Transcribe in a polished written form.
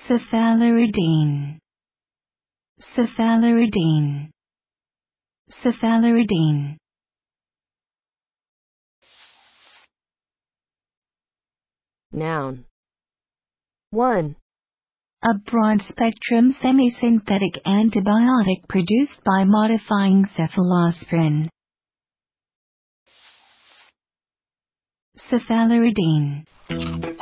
Cephaloridine. Cephaloridine. Cephaloridine. Noun. 1. A broad-spectrum semisynthetic antibiotic produced by modifying cephalosporin. Cephaloridine.